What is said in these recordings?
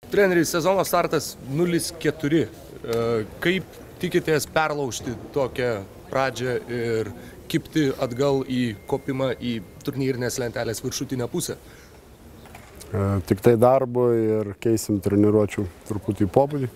Treneri, sezono startas 0-4. Kaip tikitės perlaužti tokią pradžią ir kipti atgal į kopimą į turnyrinės lentelės viršutinę pusę? Tik tai darbo ir keisim treniruočių truputį pobūdį.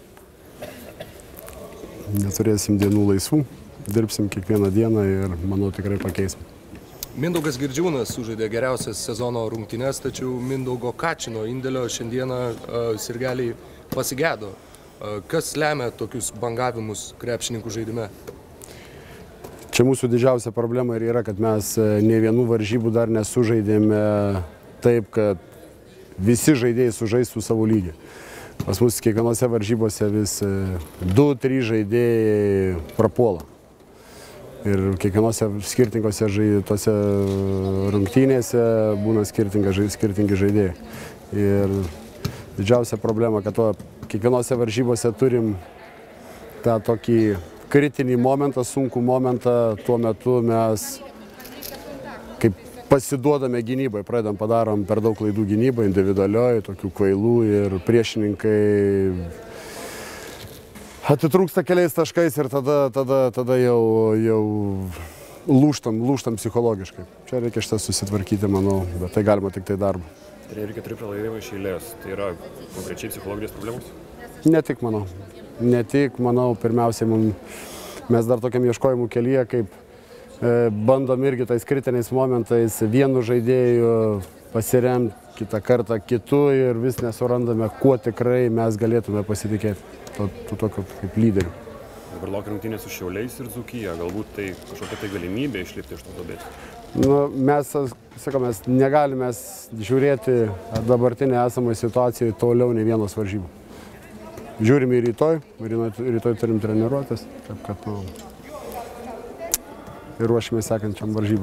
Neturėsim dienų laisvų, dirbsim kiekvieną dieną ir manau tikrai pakeisim. Mindaugas Girdžiūnas sužaidė geriausias sezono rungtynes, tačiau Mindaugo Kačino indėlio šiandieną sirgaliai pasigedo. Kas lemia tokius bangavimus krepšininkų žaidime? Čia mūsų didžiausia problema ir yra, kad mes ne vienų varžybų dar nesužaidėme taip, kad visi žaidėjai sužaistų savo lygį. Pas mus kiekvienose varžybose vis 2-3 žaidėjai prapuola. Ir kiekvienose skirtingose tose rungtynėse būna skirtingi žaidėjai. Ir didžiausia problema, kad kiekvienose varžybose turim tą tokį kritinį momentą, sunkų momentą. Tuo metu mes kaip pasiduodame gynybai, padarom per daug klaidų gynybai, individualioj, tokių kvailų ir priešininkai atitrūksta keliais taškais ir tada jau lūžtam psichologiškai. Čia reikia šitą susitvarkyti, manau, bet tai galima tik tai darbu. Treneri, 4 pralaimėjimai iš eilės. Tai yra konkrečiai psichologinės problemos? Ne tik, manau. Ne tik, manau, pirmiausiai mes dar tokiam ieškojimų kelyje, kaip bandom irgi tais kritiniais momentais vienu žaidėju pasiremti, kitą kartą kitu ir vis nesurandame, kuo tikrai mes galėtume pasitikėti. Tokio kaip lyderių. Dabar laukia rungtynės su Šiauliais ir Dzūkija. Galbūt tai kažkokia tai galimybė išlipti iš to duobės? Mes negalime žiūrėti dabartinę esamą situaciją toliau nei vienos varžybų. Žiūrime į rytoj turim treniruotis, taip kad ir ruošime sekančiam varžybą.